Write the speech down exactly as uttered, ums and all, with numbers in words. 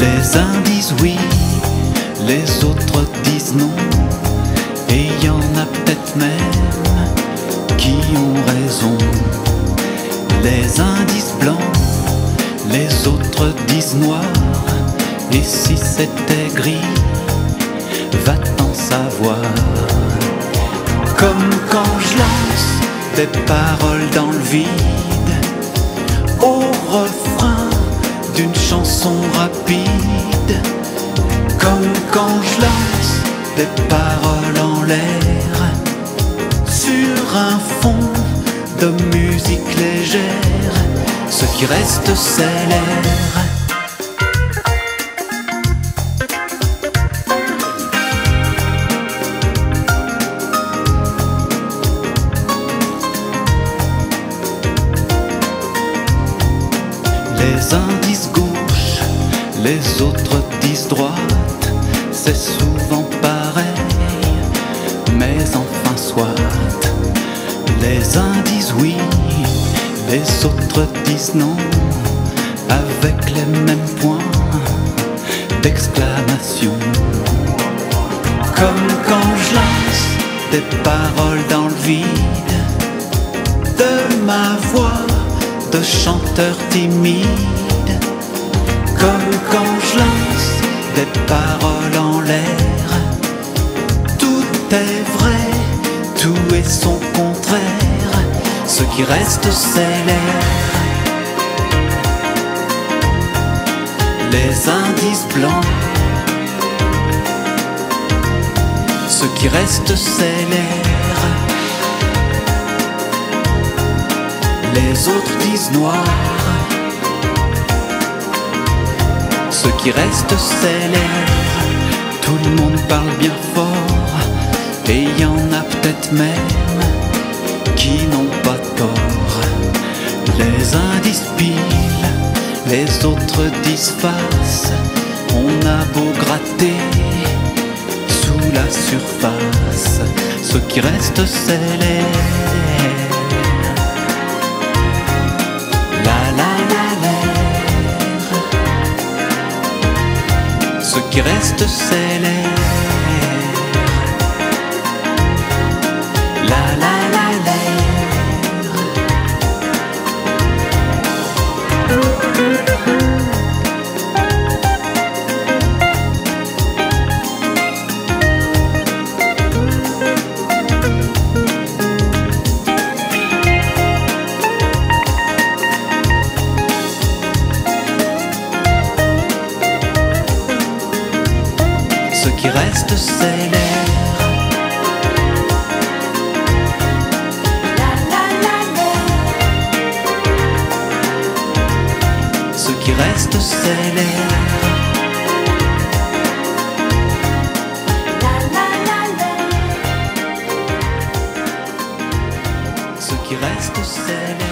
Les uns disent oui, les autres disent non, et y en a peut-être même qui ont raison. Les uns disent blanc, les autres disent noir, et si c'était gris, va-t'en savoir. Comme quand je lance des paroles dans le vide, au refrain d'une chanson rapide. Comme quand je lance des paroles en l'air, sur un fond de musique légère, ce qui reste c'est l'air. Les uns disent gauche, les autres disent droite, c'est souvent pareil, mais enfin soit. Les uns disent oui, les autres disent non, avec les mêmes points d'exclamation. Comme quand je lance des paroles dans le vide, de ma voix de chanteur timide. Comme quand je lance des paroles en l'air, tout est vrai, tout est son contraire, ce qui reste c'est l'air. Les uns disent blanc, ce qui reste c'est l'air. Les autres disent noir, ce qui reste c'est l'air. Tout le monde parle bien fort, et y en a peut-être même qui n'ont pas tort. Les uns disent pile, les autres disent face. On a beau gratter sous la surface, ce qui reste c'est l'air. Ce qui reste c'est l'air. La la la l'air. Ce qui reste c'est l'air. Ce qui reste c'est l'air. Ce qui reste c'est l'air.